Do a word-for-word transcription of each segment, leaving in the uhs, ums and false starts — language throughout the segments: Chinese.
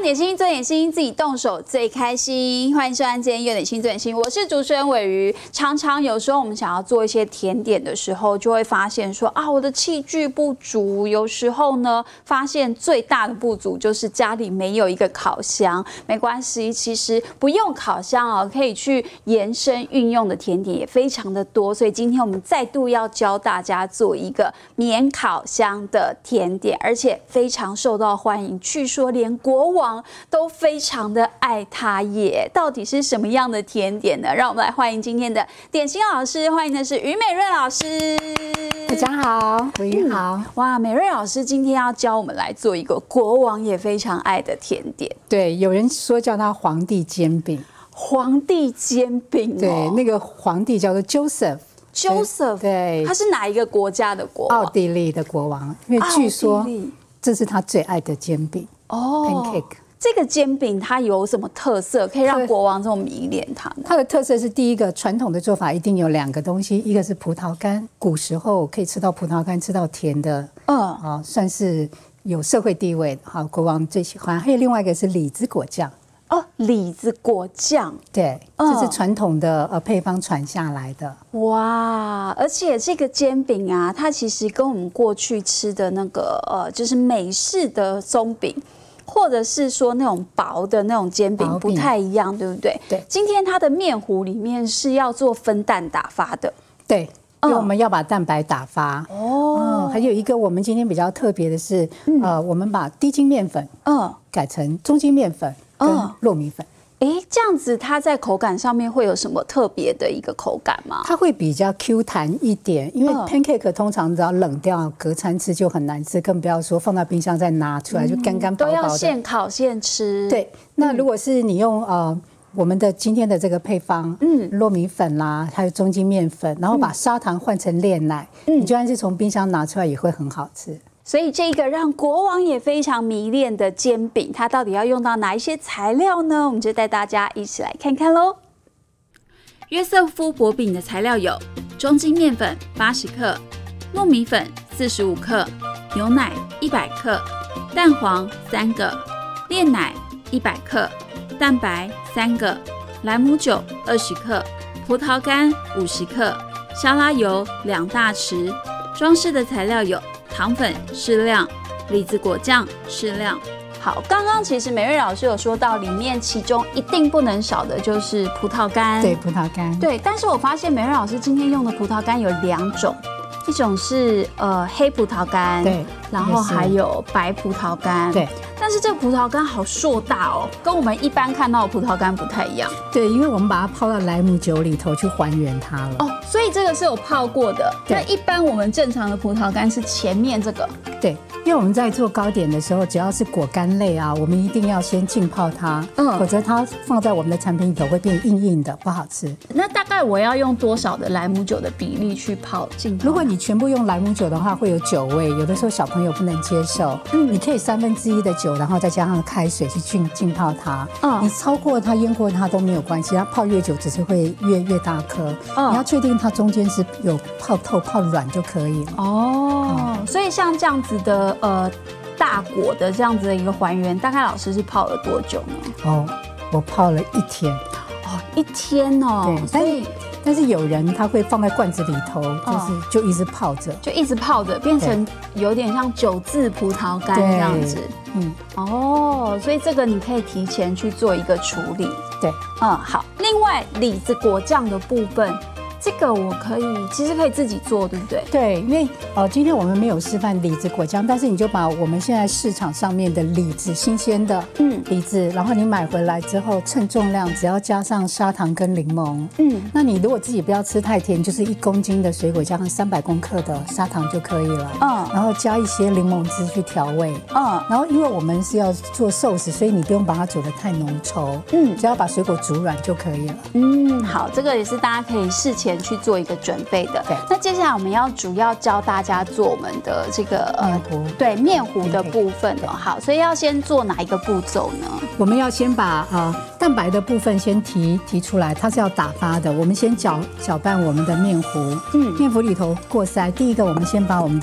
点心做点心，自己动手最开心。欢迎收看今天有点心做点心，我是主持人尾鱼。常常有时候我们想要做一些甜点的时候，就会发现说啊，我的器具不足。有时候呢，发现最大的不足就是家里没有一个烤箱。没关系，其实不用烤箱哦，可以去延伸运用的甜点也非常的多。所以今天我们再度要教大家做一个免烤箱的甜点，而且非常受到欢迎。据说连国王都非常的爱它耶。到底是什么样的甜点呢？让我们来欢迎今天的点心老师，欢迎的是于美瑞老师。 大家好，尾鱼好、嗯。 哇，美瑞老师今天要教我们来做一个国王也非常爱的甜点。 对，有人说叫它皇帝煎饼。 皇帝煎饼、哦， 对，那个皇帝叫做 Joseph。Joseph， 对， 他是哪一个国家的国王？ 奥地利的国王，因为据说这是他最爱的煎饼哦 ，pancake。 这个煎饼它有什么特色，可以让国王这么迷恋它呢？ 它的特色是第一个，传统的做法一定有两个东西，一个是葡萄干，古时候可以吃到葡萄干，吃到甜的，嗯，啊，算是有社会地位，好，国王最喜欢。还有另外一个是李子果酱。 哦，李子果酱， 对，这是传统的呃配方传下来的。 哇，而且这个煎饼啊，它其实跟我们过去吃的那个呃，就是美式的松饼，或者是说那种薄的那种煎饼不太一样，对不对？ 对。 今天它的面糊里面是要做分蛋打发的。 对。因为我们要把蛋白打发哦、 嗯，还有一个我们今天比较特别的是，嗯、呃，我们把低筋面粉嗯改成中筋面粉跟糯米粉。 哎、嗯，这样子它在口感上面会有什么特别的一个口感吗？ 它会比较 Q 弹一点，因为 pancake 通常只要冷掉隔餐吃就很难吃，更不要说放到冰箱再拿出来就干干薄薄的。 都要现烤现吃。 对，那如果是你用呃。我们的今天的这个配方，嗯，糯米粉啦，还有中筋面粉，然后把砂糖换成炼奶，嗯，你就算是从冰箱拿出来也会很好吃。 所以这个让国王也非常迷恋的煎饼，它到底要用到哪一些材料呢？我们就带大家一起来看看喽。约瑟夫薄饼的材料有中筋面粉八十克、糯米粉四十五克、牛奶一百克、蛋黄三个、炼奶一百克。蛋白三个，莱姆酒二十克，葡萄干五十克，沙拉油两大匙。装饰的材料有糖粉适量，李子果酱适量。好，刚刚其实美瑞老师有说到，里面其中一定不能少的就是葡萄干。 对，葡萄干。 对，但是我发现美瑞老师今天用的葡萄干有两种。一种是呃黑葡萄干， 对， 然后还有白葡萄干， 对。 但是这个葡萄干好硕大哦，跟我们一般看到的葡萄干不太一样。 对，因为我们把它泡到莱姆酒里头去还原它了。 哦，所以这个是有泡过的。那一般我们正常的葡萄干是前面这个。 对，因为我们在做糕点的时候，只要是果干类啊，我们一定要先浸泡它，嗯，否则它放在我们的产品里头会变硬硬的，不好吃。 那大概我要用多少的莱姆酒的比例去泡浸泡？ 如果你全部用莱姆酒的话，会有酒味，有的时候小朋友不能接受。嗯，你可以三分之一的酒，然后再加上开水去浸浸泡它。嗯，你超过它、淹过它都没有关系，它泡越久只是会越越大颗。嗯，你要确定它中间是有泡透、泡软就可以了。 哦，嗯、所以像这样子的呃大果的这样子的一个还原，大概老师是泡了多久呢？ 哦，我泡了一天。 哦，一天哦。 对，所以。但是有人他会放在罐子里头，就是就一直泡着， 就一直泡着，变成有点像酒渍葡萄干这样子。嗯，哦，所以这个你可以提前去做一个处理。 对， 嗯，好。另外，李子果酱的部分，这个我可以，其实可以自己做，对不对？ 对，因为呃，今天我们没有示范李子果酱，但是你就把我们现在市场上面的李子，新鲜的，嗯，李子，然后你买回来之后称重量，只要加上砂糖跟柠檬，嗯，那你如果自己不要吃太甜，就是一公斤的水果加上三百公克的砂糖就可以了，嗯，然后加一些柠檬汁去调味，嗯，然后因为我们是要做寿司，所以你不用把它煮得太浓稠，嗯，只要把水果煮软就可以了， 嗯，好，这个也是大家可以事前去做一个准备的。 对， 那接下来我们要主要教大家做我们的这个呃面糊， 对面糊的部分哦。好，所以要先做哪一个步骤呢？ 我们要先把呃蛋白的部分先提提出来，它是要打发的。我们先搅搅拌我们的面糊，嗯，面糊里头过筛。第一个，我们先把我们的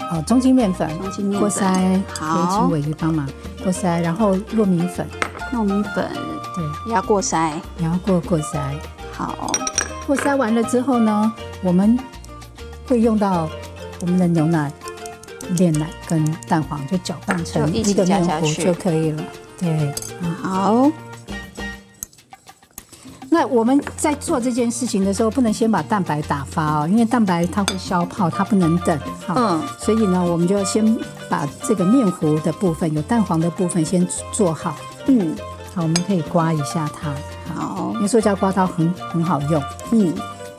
哦中筋面粉， 中筋面粉过筛， 好可以请尾鱼帮忙过筛，然后糯米粉， 糯米粉对， 也要过筛。 也要过过筛。 好， 过筛完了之后呢，我们会用到我们的牛奶、炼奶跟蛋黄，就搅拌成就一起一个面糊加下去就可以了。对， 好， 那我们在做这件事情的时候，不能先把蛋白打发哦，因为蛋白它会消泡，它不能等。好， 嗯， 所以呢，我们就先把这个面糊的部分，有蛋黄的部分先做好。 嗯， 好，我们可以刮一下它。 好因，为塑胶刮刀很很好用。 嗯，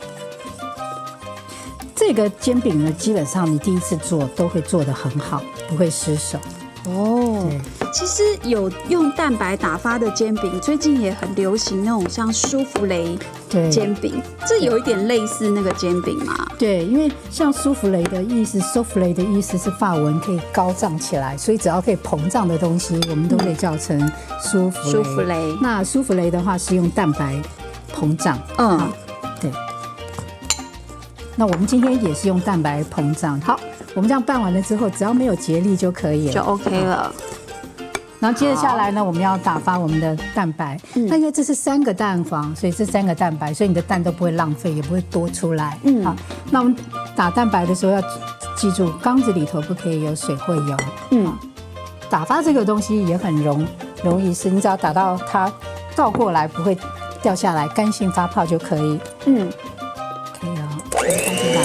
这个煎饼呢，基本上你第一次做都会做得很好，不会失手。 哦对， 其实有用蛋白打发的煎饼，最近也很流行那种像舒芙蕾对煎饼，这有一点类似那个煎饼嘛。 对，因为像舒芙蕾的意思 ，souffle 的意思是法文可以高涨起来，所以只要可以膨胀的东西，我们都可以叫成舒芙蕾。 舒芙蕾那舒芙蕾的话是用蛋白膨胀。 嗯好，对。那我们今天也是用蛋白膨胀。好，我们这样拌完了之后，只要没有结粒就可以了， 就 OK 了。 然后接着下来呢，我们要打发我们的蛋白。 嗯那因为这是三个蛋黄，所以这三个蛋白，所以你的蛋都不会浪费，也不会多出来。 嗯好，那我们打蛋白的时候要记住，缸子里头不可以有水或油。 嗯， 打发这个东西也很容容易是，你只要打到它倒过来不会掉下来，干性发泡就可以。 嗯， 可以了，我们开始打。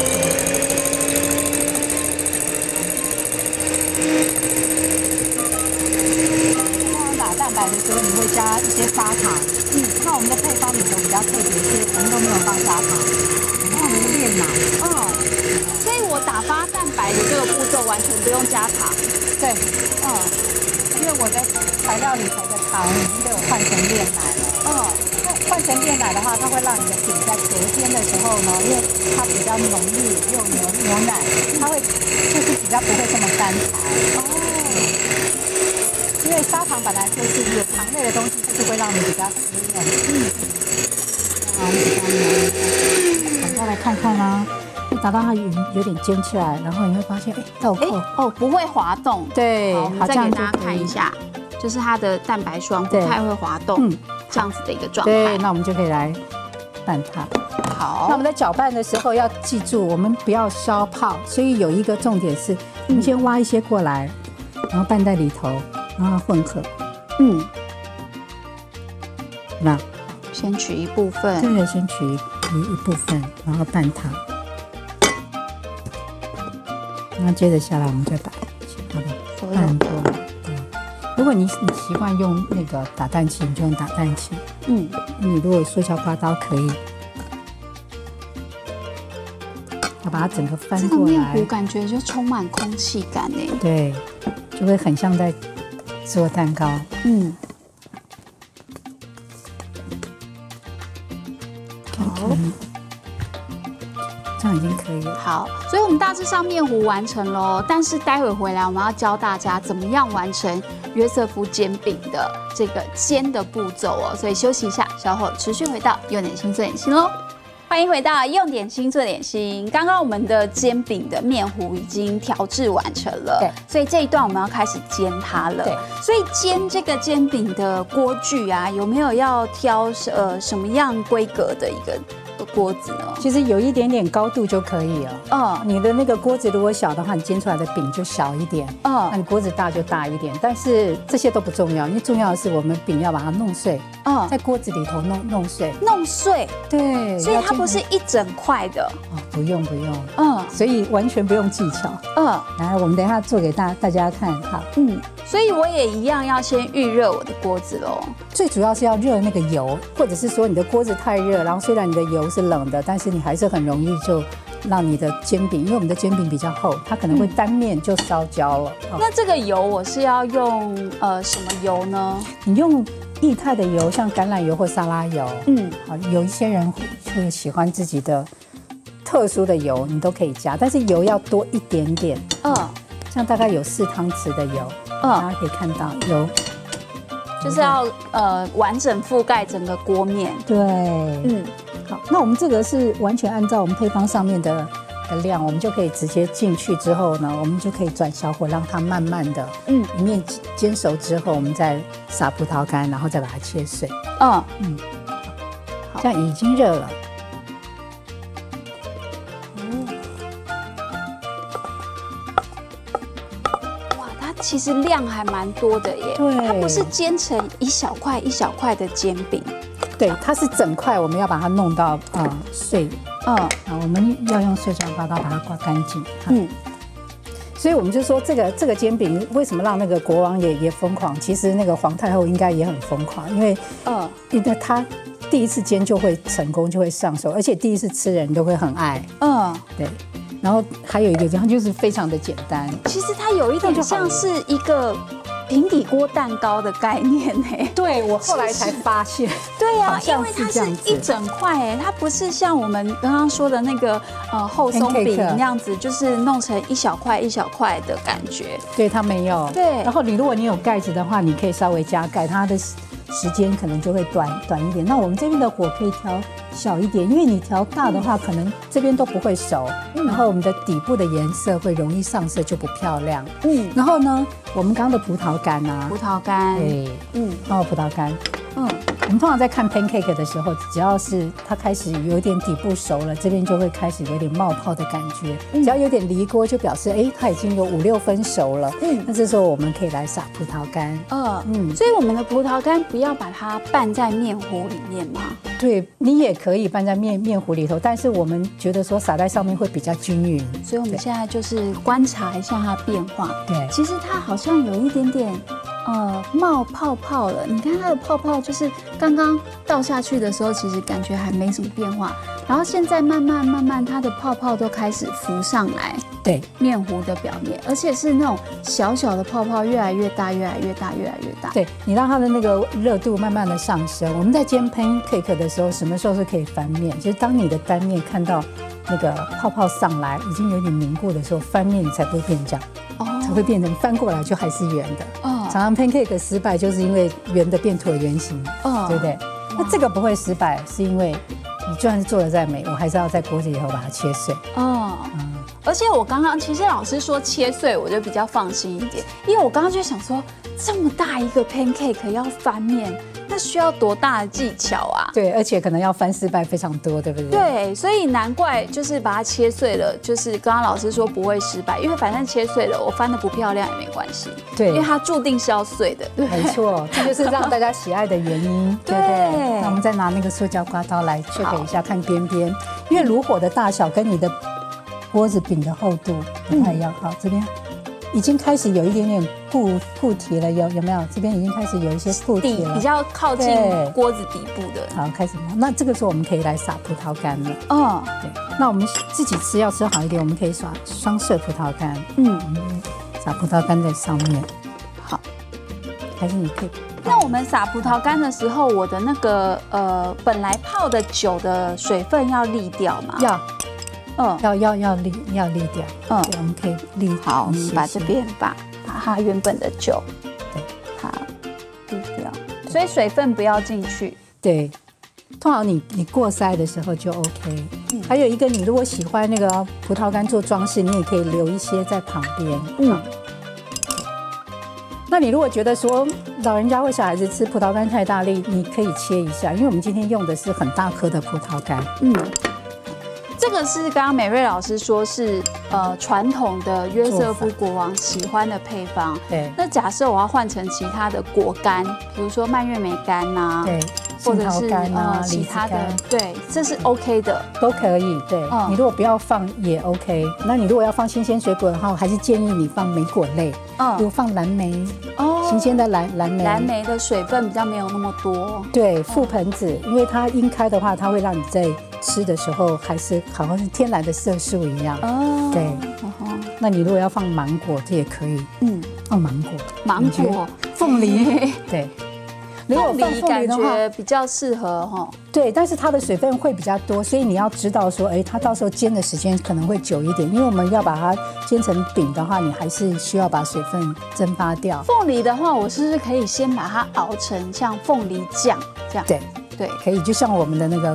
打蛋白的时候，你会加一些砂糖。嗯，那我们的配方里头比较特别，是我们都没有放砂糖，然后我们炼奶。 哦，所以我打发蛋白的这个步骤完全不用加糖。 对，嗯，因为我的材料里头的糖已经被我换成炼奶了。嗯，那换成炼奶的话，它会让你的饼在隔天的时候呢，因为它比较浓郁，又牛牛奶，它会就是比较不会这么干柴。哦。因为砂糖本来就是有糖类的东西，就是会让你比较湿润。嗯，好，我们比较浓。赶快来看看啦，打到它有有点尖起来，然后你会发现，哎，倒扣。 哦，不会滑动。 对， 好，我们再给大家看一下，就是它的蛋白霜不太会滑动，嗯，这样子的一个状态。 对，那我们就可以来拌它。 好， 那我们在搅拌的时候要记住，我们不要消泡，所以有一个重点是，我们先挖一些过来，然后拌在里头。然后混合， 嗯， 那先取一部分， 对，先取一一部分，然后拌它，然后接着下来我们再把其他的拌过来。对，如果你你习惯用那个打蛋器，你就用打蛋器。嗯，你如果塑胶刮刀可以，要把它整个翻过来。这个面糊感觉就充满空气感哎。 对，就会很像在做蛋糕。嗯，好，这样已经可以了。 好，所以我们大致上面糊完成喽，但是待会回来我们要教大家怎么样完成约瑟夫煎饼的这个煎的步骤哦。所以休息一下，稍后持续回到用点心做点心喽。欢迎回到用点心做点心。刚刚我们的煎饼的面糊已经调制完成了， 对， 所以这一段我们要开始煎它了。 对， 所以煎这个煎饼的锅具啊，有没有要挑呃什么样规格的一个锅子呢？ 其实有一点点高度就可以了。嗯，你的那个锅子如果小的话，你煎出来的饼就小一点。嗯，那你锅子大就大一点。但是这些都不重要，因为重要的是我们饼要把它弄碎。嗯，在锅子里头弄弄碎。 弄碎。 对。 所以它不是一整块的。 哦，不用不用。嗯，所以完全不用技巧。嗯，来，我们等一下做给大大家看哈。 嗯，所以我也一样要先预热我的锅子喽。 最主要是要热那个油，或者是说你的锅子太热，然后虽然你的油是冷的，但是你还是很容易就让你的煎饼，因为我们的煎饼比较厚，它可能会单面就烧焦了。 嗯哦、那这个油我是要用呃什么油呢？ 你用液态的油，像橄榄油或沙拉油。嗯，好，有一些人会喜欢自己的特殊的油，你都可以加，但是油要多一点点。嗯，像大概有四汤匙的油，嗯，大家可以看到油。 就是要呃完整覆盖整个锅面。 对，嗯，好，那我们这个是完全按照我们配方上面的的量，我们就可以直接进去之后呢，我们就可以转小火，让它慢慢的，嗯，一面煎熟之后，我们再撒葡萄干，然后再把它切碎。嗯嗯，这样已经热了。 其实量还蛮多的耶， 对， 它不是煎成一小块一小块的煎饼， 对，它是整块，我们要把它弄到啊、呃、碎，嗯，啊，我们要用塑胶刮刀把它刮干净，嗯，所以我们就说这个这个煎饼为什么让那个国王也也疯狂？其实那个皇太后应该也很疯狂，因为，嗯，因为他第一次煎就会成功，就会上手，而且第一次吃人都会很爱，嗯，对。然后还有一个，这样就是非常的简单。 其实它有一点像是一个平底锅蛋糕的概念哎。 对，我后来才发现。 对呀，因为它是一整块哎，它不是像我们刚刚说的那个呃厚松饼那样子，就是弄成一小块一小块的感觉。 对，它没有。 对。 然后你如果你有盖子的话，你可以稍微加盖，它的时间可能就会短短一点。那我们这边的火可以调小一点，因为你调大的话，可能这边都不会熟，嗯、然后我们的底部的颜色会容易上色，就不漂亮。嗯，然后呢，我们刚刚的葡萄干啊， 葡萄干， 对，嗯，然后葡萄干，嗯，我们通常在看 pancake 的时候，只要是它开始有一点底部熟了，这边就会开始有点冒泡的感觉。嗯、只要有点离锅，就表示哎，它已经有五六分熟了。嗯，那这时候我们可以来撒葡萄干。 嗯嗯，所以我们的葡萄干不要把它拌在面糊里面吗？ 对，你也可以拌在面面糊里头，但是我们觉得说撒在上面会比较均匀。 所以我们现在就是观察一下它变化。 对， 其实它好像有一点点呃冒泡泡了。你看它的泡泡，就是刚刚倒下去的时候，其实感觉还没什么变化，然后现在慢慢慢慢，它的泡泡都开始浮上来。 对， 面糊的表面，而且是那种小小的泡泡，越来越大，越来越大，越来越大。 对，你让它的那个热度慢慢的上升。我们在煎 pancake 的时候，什么时候是可以翻面？就是当你的单面看到那个泡泡上来，已经有点凝固的时候，翻面你才不会变这样，哦，才会变成翻过来就还是圆的。哦，常常 pancake 失败就是因为圆的变椭圆形，哦，对不对？那这个不会失败，是因为你就算是做的再美，我还是要在锅子里头把它切碎。哦。嗯， 而且我刚刚其实老师说切碎，我就比较放心一点，因为我刚刚就想说，这么大一个 pancake 要翻面，那需要多大的技巧啊？ 对，而且可能要翻失败非常多，对不对？ 对，所以难怪就是把它切碎了，就是刚刚老师说不会失败，因为反正切碎了，我翻的不漂亮也没关系。对，因为它注定是要碎的。对， 没错，这就是让大家喜爱的原因，对不对？那我们再拿那个塑胶刮刀来 check 一下，看边边，因为炉火的大小跟你的锅子饼的厚度不太一样。好，这边已经开始有一点点固固体了，有有没有？这边已经开始有一些固体了， 比较靠近锅子底部的。 好，开始。那这个时候我们可以来撒葡萄干了。哦，对。那我们自己吃要吃好一点，我们可以撒双色葡萄干。嗯，我们撒葡萄干在上面。好，还是你可以。 那我们撒葡萄干的时候，我的那个呃本来泡的酒的水分要沥掉吗？ 要。嗯，要要要沥要沥掉，嗯，我们可以沥。 好，我们把这边把把它原本的酒，对，好沥掉，所以水分不要进去。 对，通常你你过筛的时候就 OK。嗯，还有一个，你如果喜欢那个葡萄干做装饰，你也可以留一些在旁边。嗯，那你如果觉得说老人家或小孩子吃葡萄干太大力，你可以切一下，因为我们今天用的是很大颗的葡萄干。嗯。 这个是刚刚美瑞老师说是呃传统的约瑟夫国王喜欢的配方。对。那假设我要换成其他的果干，比如说蔓越莓干呐，对，或者是呃其他的，对，这是 OK 的， 都可以。对，你如果不要放也 OK。那你如果要放新鲜水果的话，我还是建议你放莓果类，嗯，比如放蓝莓，哦，新鲜的蓝蓝莓， 蓝莓的水分比较没有那么多。 对，覆盆子，因为它晕开的话，它会让你在吃的时候还是好像是天然的色素一样。哦，对。那你如果要放芒果，这也可以。嗯，放芒果， 芒果、 凤梨，对。 如果放凤梨的话，比较适合哈。 对，但是它的水分会比较多，所以你要知道说，哎，它到时候煎的时间可能会久一点，因为我们要把它煎成饼的话，你还是需要把水分蒸发掉。 凤梨的话，我是不是可以先把它熬成像凤梨酱这样？ 对对，可以，就像我们的那个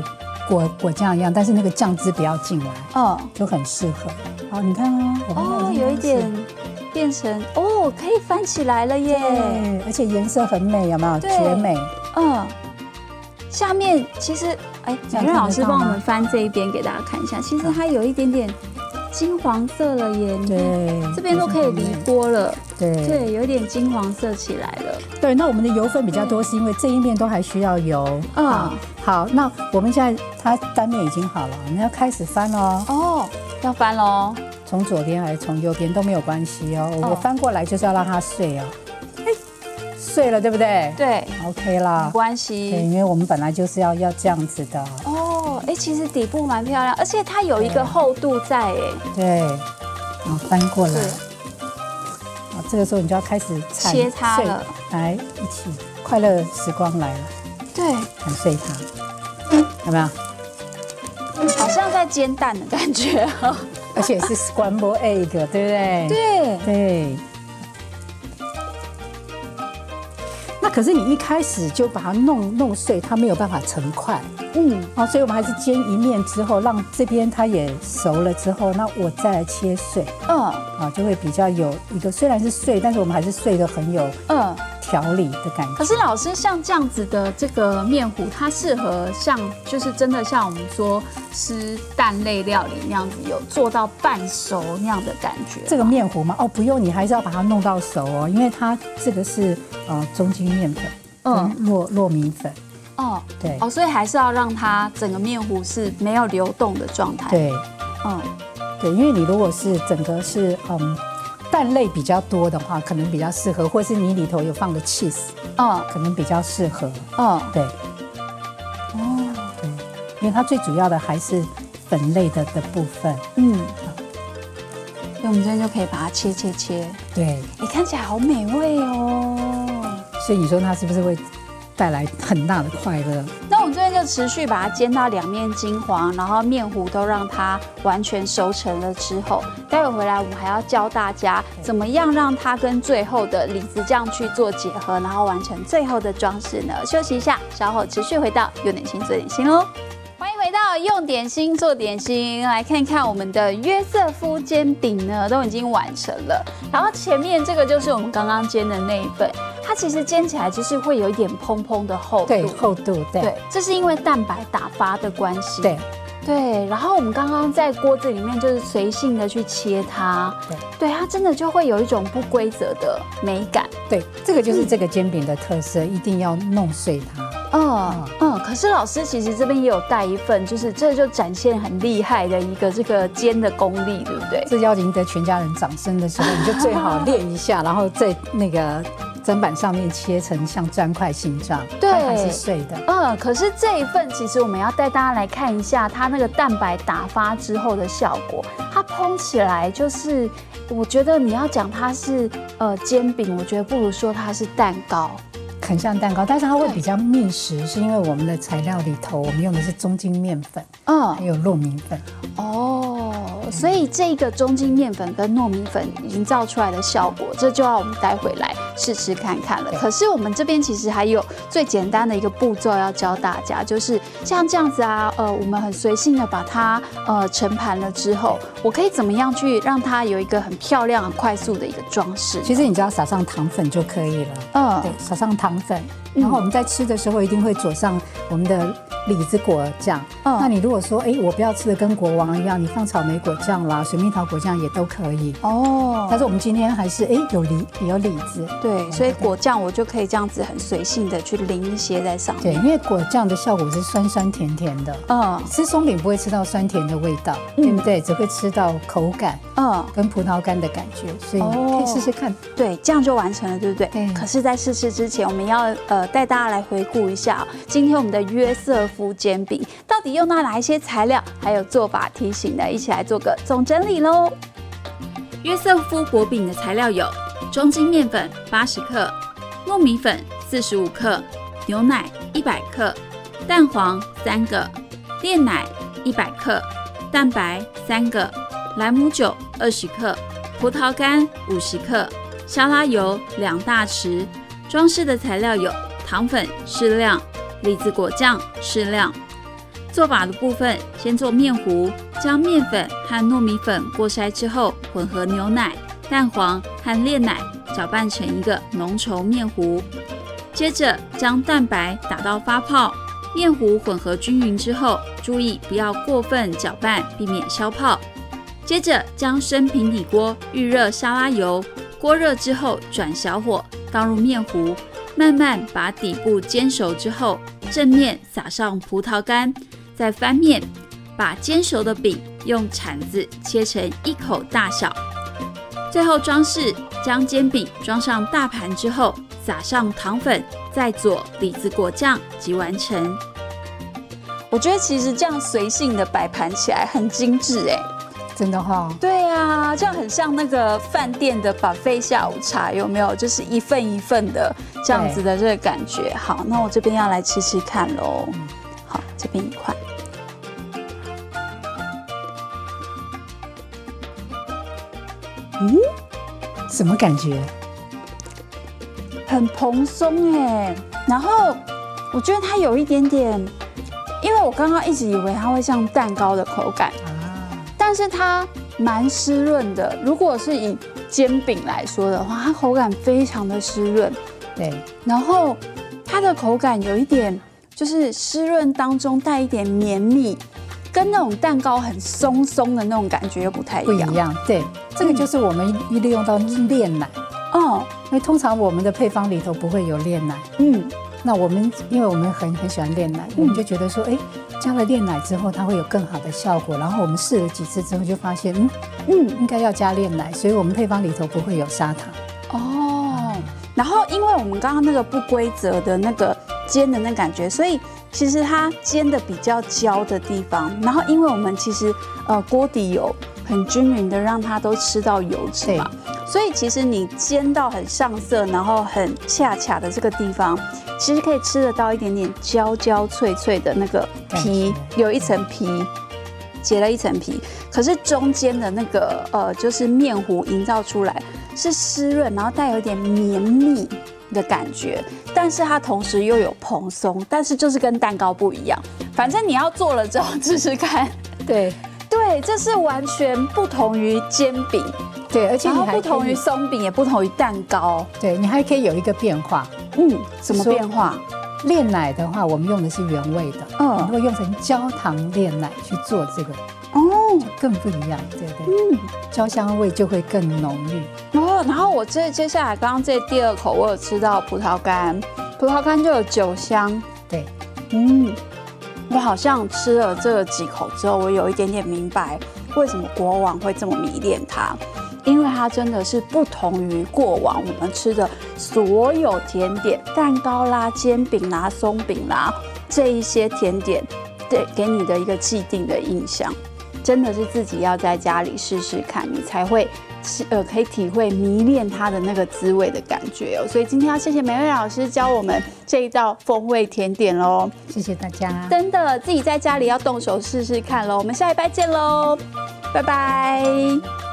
果果酱一样，但是那个酱汁不要进来， 嗯， 就很适合。好，你看哦，我们哦，有一点变成哦，可以翻起来了耶， 对，而且颜色很美，有没有？绝美。 嗯，下面其实，哎，美润老师帮我们翻这一边给大家看一下，其实它有一点点金黄色了耶，对，这边都可以离锅了，对对，有一点金黄色起来了。 对，那我们的油分比较多，是因为这一面都还需要油。嗯，好，那我们现在它单面已经好了，我们要开始翻哦。 哦，要翻喽。 从左边还是从右边都没有关系哦，我翻过来就是要让它碎哦。碎了，对不对？ 对 ，OK 啦， 没关系。 对，因为我们本来就是要要这样子的。 哦，哎，其实底部蛮漂亮，而且它有一个厚度在，哎。 对，然后翻过来。好，这个时候你就要开始切它了。 来，一起，快乐时光来了。 对， 砍碎它，有没有？ 好像在煎蛋的感觉哦。 而且是 scramble egg， 对不对？ 对对。那可是你一开始就把它弄弄碎，它没有办法成块。嗯，好，所以我们还是煎一面之后，让这边它也熟了之后，那我再来切碎。嗯，啊，就会比较有一个虽然是碎，但是我们还是碎的很有嗯条理的感觉。 可是老师像这样子的这个面糊，它适合像就是真的像我们说吃蛋类料理那样子，有做到半熟那样的感觉。 这个面糊吗？哦，不用，你还是要把它弄到熟哦，因为它这个是呃中筋面粉，嗯，糯糯米粉。 哦，对，哦，所以还是要让它整个面糊是没有流动的状态。 对，嗯，对，因为你如果是整个是嗯蛋类比较多的话，可能比较适合，或是你里头有放的 cheese， 嗯，可能比较适合。嗯，对。哦，对，因为它最主要的还是粉类的的部分。嗯， 所以我们这边就可以把它切切切。 对， 你看起来好美味哦。 所以你说它是不是会带来很大的快乐？ 那我们这边就持续把它煎到两面金黄，然后面糊都让它完全熟成了之后，待会回来我们还要教大家怎么样让它跟最后的李子酱去做结合，然后完成最后的装饰呢？休息一下，稍后持续回到用点心做点心喽。欢迎回到用点心做点心，来看看我们的约瑟夫煎饼呢，都已经完成了。然后前面这个就是我们刚刚煎的那一份。它其实煎起来就是会有一点蓬蓬的厚度， 对，厚度，对， 对，这是因为蛋白打发的关系， 对， 对。然后我们刚刚在锅子里面就是随性的去切它，对，对，它真的就会有一种不规则的美感， 对，这个就是这个煎饼的特色，一定要弄碎它。 嗯嗯，可是老师其实这边也有带一份，就是这就展现很厉害的一个这个煎的功力，对不对？ 这要赢得全家人掌声的时候，你就最好练一下，然后在那个砧板上面切成像砖块形状，对，还是碎的。 嗯，可是这一份其实我们要带大家来看一下它那个蛋白打发之后的效果，它蓬起来就是，我觉得你要讲它是呃煎饼，我觉得不如说它是蛋糕。 很像蛋糕，但是它会比较密实，是因为我们的材料里头我们用的是中筋面粉，嗯，还有糯米粉。哦， 所以这个中筋面粉跟糯米粉营造出来的效果，这就要我们带回来试吃看看了。可是我们这边其实还有最简单的一个步骤要教大家，就是像这样子啊，呃，我们很随性的把它呃盛盘了之后，我可以怎么样去让它有一个很漂亮、很快速的一个装饰？ 其实你只要撒上糖粉就可以了。嗯，对，撒上糖粉，然后我们在吃的时候一定会佐上我们的李子果酱。嗯，那你如果说，哎，我不要吃的跟国王一样，你放草莓果酱啦、水蜜桃果酱也都可以。哦，但是我们今天还是哎有梨有李子， 对，所以果酱我就可以这样子很随性的去淋一些在上面。 对，因为果酱的效果是酸酸甜甜的。嗯，吃松饼不会吃到酸甜的味道，对不对？只会吃到口感，嗯，跟葡萄干的感觉，所以可以试试看。 对，这样就完成了，对不对？对。可是，在试吃之前，我们要呃带大家来回顾一下、哦、今天我们的约瑟夫煎饼到底用到哪一些材料，还有做法提醒呢？一起来做个总整理喽。约瑟夫薄饼的材料有中筋面粉八十克、糯米粉四十五克、牛奶一百克、蛋黄三个、炼奶一百克、蛋白三个、莱姆酒二十克、葡萄干五十克、沙拉油两大匙。装饰的材料有糖粉适量、李子果酱适量。 做法的部分，先做面糊，将面粉和糯米粉过筛之后，混合牛奶、蛋黄和炼奶，搅拌成一个浓稠面糊。接着将蛋白打到发泡，面糊混合均匀之后，注意不要过分搅拌，避免消泡。接着将生平底锅预热沙拉油，锅热之后转小火，倒入面糊，慢慢把底部煎熟之后，正面撒上葡萄干，再翻面，把煎熟的饼用铲子切成一口大小。最后装饰，将煎饼装上大盘之后，撒上糖粉，再佐李子果酱即完成。我觉得其实这样随性的摆盘起来很精致哎。 真的哈、哦， 对啊，这样很像那个饭店的 buffet 下午茶，有没有？就是一份一份的这样子的这个感觉。好，那我这边要来吃吃看喽。好，这边一块。 嗯，什么感觉？ 很蓬松哎，然后我觉得它有一点点，因为我刚刚一直以为它会像蛋糕的口感。但是它蛮湿润的，如果是以煎饼来说的话，它口感非常的湿润， 对， 然后它的口感有一点就是湿润当中带一点绵密，跟那种蛋糕很松松的那种感觉又不太一样。 不一样，对，这个就是我们一利用到炼奶， 哦， 因为通常我们的配方里头不会有炼奶，嗯，那我们因为我们很很喜欢炼奶，我们就觉得说，哎。加了炼奶之后，它会有更好的效果。然后我们试了几次之后，就发现，嗯嗯，应该要加炼奶，所以我们配方里头不会有砂糖。 哦，然后因为我们刚刚那个不规则的那个煎的那感觉，所以其实它煎的比较焦的地方，然后因为我们其实呃锅底有很均匀的让它都吃到油脂嘛，所以其实你煎到很上色，然后很恰恰的这个地方。其实可以吃得到一点点焦焦脆脆的那个皮，有一层皮，结了一层皮。可是中间的那个呃，就是面糊营造出来是湿润，然后带有一点绵密的感觉，但是它同时又有蓬松，但是就是跟蛋糕不一样。反正你要做了之后试试看。 对对，这是完全不同于煎饼。 对，而且你还不同于松饼，也不同于蛋糕。 对，你还可以有一个变化。 嗯，什么变化？ 炼奶的话，我们用的是原味的。嗯，如果用成焦糖炼奶去做这个，哦，就更不一样，对不对？嗯，焦香味就会更浓郁。 哦，然后我这接下来刚刚这第二口，我有吃到葡萄干，葡萄干就有酒香。 对， 嗯，我好像吃了这几口之后，我有一点点明白为什么国王会这么迷恋它。因为它真的是不同于过往我们吃的所有甜点，蛋糕啦、煎饼啦、松饼啦这一些甜点，对给你的一个既定的印象，真的是自己要在家里试试看，你才会呃可以体会迷恋它的那个滋味的感觉哦。所以今天要谢谢美味老师教我们这一道风味甜点喽， 谢谢大家， 真的自己在家里要动手试试看喽。我们下礼拜见喽，拜拜。